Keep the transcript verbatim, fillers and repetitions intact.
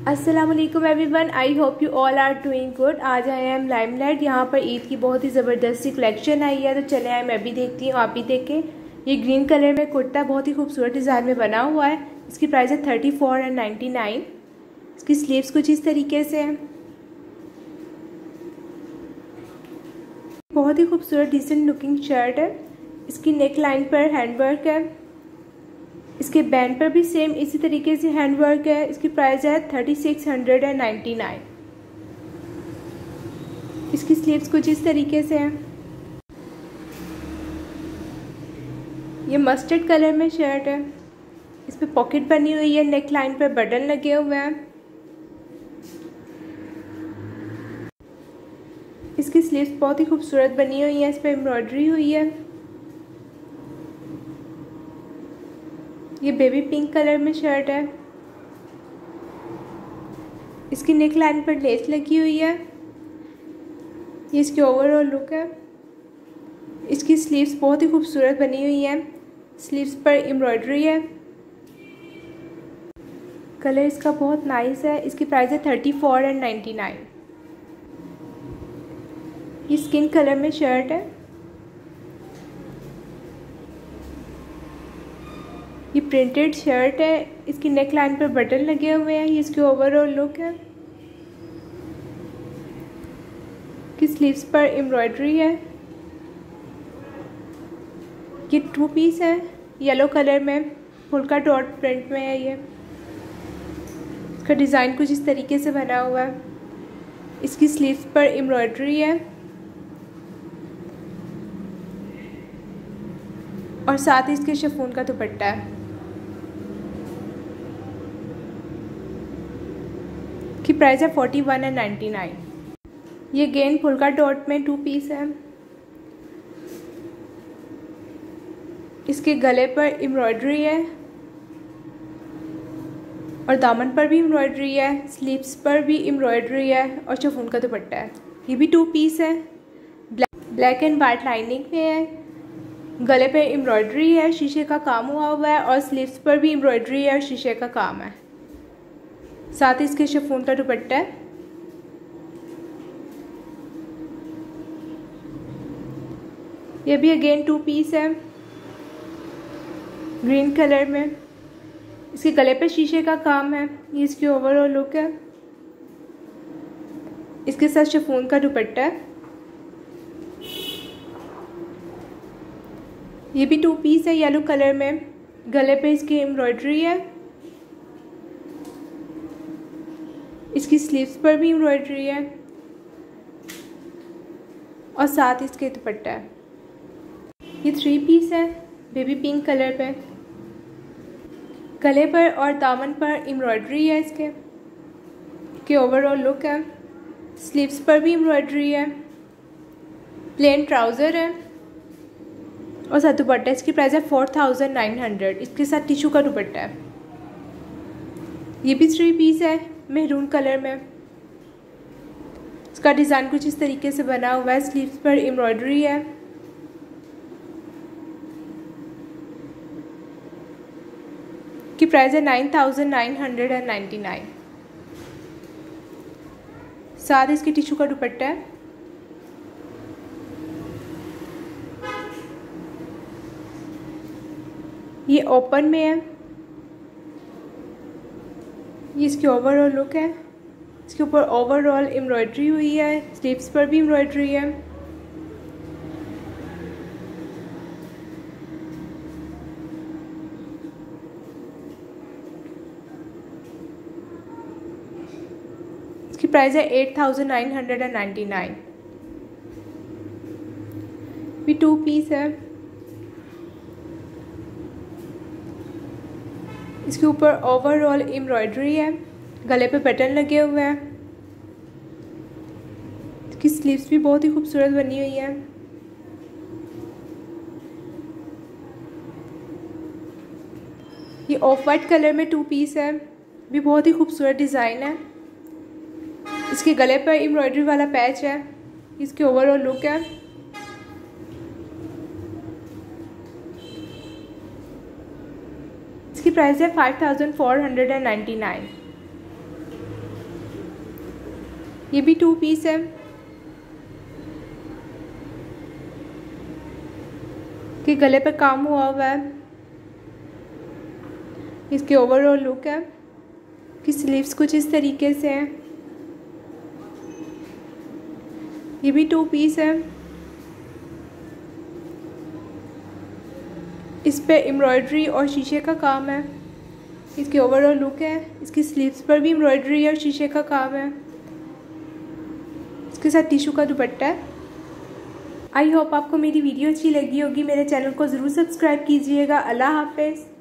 अस्सलाम वालेकुम everyone, I hope you all are doing good. आज आए हैं हम लाइमलाइट। यहाँ पर ईद की बहुत ही ज़बरदस्त सी कलेक्शन आई है, तो चले आए, मैं भी देखती हूँ, आप भी देखें। ये ग्रीन कलर में कुर्ता बहुत ही खूबसूरत डिज़ाइन में बना हुआ है। इसकी प्राइस है thirty four and ninety nine. इसकी स्लीव्स कुछ इस तरीके से हैं। बहुत ही खूबसूरत डिसेंट लुकिंग शर्ट है। इसकी नेक लाइन पर हैंडवर्क है। इसके बैंड पर भी सेम इसी तरीके से हैंडवर्क है। इसकी प्राइस है thirty six hundred and ninety nine. इसकी स्लीव्स कुछ इस तरीके से हैं। ये मस्टर्ड कलर में शर्ट है। इस पर पॉकेट बनी हुई है, नेक लाइन पर बटन लगे हुए हैं। इसकी स्लीव्स बहुत ही खूबसूरत बनी हुई है, इस पर एम्ब्रॉयडरी हुई है। ये बेबी पिंक कलर में शर्ट है। इसकी नेक लाइन पर लेस लगी हुई है। ये इसकी ओवरऑल लुक है। इसकी स्लीव्स बहुत ही खूबसूरत बनी हुई है। स्लीव्स पर एम्ब्रॉयडरी है। कलर इसका बहुत नाइस है। इसकी प्राइस है thirty four and ninety nine. ये स्किन कलर में शर्ट है। ये प्रिंटेड शर्ट है। इसकी नेक लाइन पर बटन लगे हुए हैं। ये इसकी ओवरऑल लुक है। की स्लीव्स पर एम्ब्रॉयडरी है। ये टू पीस है, येलो कलर में फुल्का डॉट प्रिंट में है। ये इसका डिज़ाइन कुछ इस तरीके से बना हुआ है। इसकी स्लीव्स पर एम्ब्रॉयडरी है और साथ ही इसके शिफॉन का दुपट्टा है। की प्राइस है forty one and ninety nine. ये गेन फुल्का डॉट में टू पीस है। इसके गले पर एम्ब्रॉयडरी है और दामन पर भी एम्ब्रॉयडरी है। स्लीव्स पर भी एम्ब्रॉयडरी है और शिफॉन का दुपट्टा है। ये भी टू पीस है, ब्लैक एंड वाइट लाइनिंग में है। गले पे एम्ब्रॉयडरी है, शीशे का काम हुआ हुआ है और स्लीव्स पर भी एम्ब्रॉयडरी है और शीशे का काम है। साथ ही इसके शिफॉन का दुपट्टा है। ये भी अगेन टू पीस है, ग्रीन कलर में। इसके गले पे शीशे का काम है। ये इसकी ओवरऑल लुक है। इसके साथ शिफॉन का दुपट्टा है। ये भी टू पीस है, येलो कलर में। गले पे इसकी एम्ब्रॉयडरी है। इसकी स्लीव्स पर भी एम्ब्रॉयडरी है और साथ इसके दुपट्टा है। ये थ्री पीस है, बेबी पिंक कलर पे। गले पर और दामन पर एम्ब्रॉयडरी है। इसके के ओवरऑल लुक है। स्लीव्स पर भी एम्ब्रॉयडरी है। प्लेन ट्राउज़र है और साथ दुपट्टा। इसकी प्राइस है फोर थाउजेंड नाइन हंड्रेड। इसके साथ टिशू का दुपट्टा है। ये भी थ्री पीस है, मेहरून कलर में। इसका डिज़ाइन कुछ इस तरीके से बना हुआ है। स्लीव्स पर एम्ब्रॉयडरी है। की प्राइस है nine thousand nine hundred and ninety nine. साथ इसकी टिशू का दुपट्टा है। ये ओपन में है। ये इसकी ओवरऑल लुक है। इसके ऊपर ओवरऑल एम्ब्रॉयडरी हुई है। स्लीव्स पर भी एम्ब्रॉयडरी है। इसकी प्राइस है eight thousand nine hundred and ninety nine. भी टू पीस है। इसके ऊपर ओवरऑल एम्ब्रॉयडरी है। गले पे बटन लगे हुए हैं। इसकी स्लीव्स भी बहुत ही खूबसूरत बनी हुई है। ये ऑफ वाइट कलर में टू पीस है, भी बहुत ही खूबसूरत डिज़ाइन है। इसके गले पर एम्ब्रॉयडरी वाला पैच है। इसकी ओवरऑल लुक है। इसकी प्राइस है five thousand four hundred and ninety nine. ये भी टू पीस है। कि गले पे काम हुआ हुआ है। इसके ओवरऑल लुक है कि स्लीव्स कुछ इस तरीके से हैं। ये भी टू पीस है। इस पे एम्ब्रॉयडरी और शीशे का काम है। इसकी ओवरऑल लुक है। इसकी स्लीव्स पर भी एम्ब्रॉयडरी और शीशे का काम है। इसके साथ टिशू का दुपट्टा है। आई होप आपको मेरी वीडियो अच्छी लगी होगी। मेरे चैनल को ज़रूर सब्सक्राइब कीजिएगा। अल्लाह हाफ़िज़।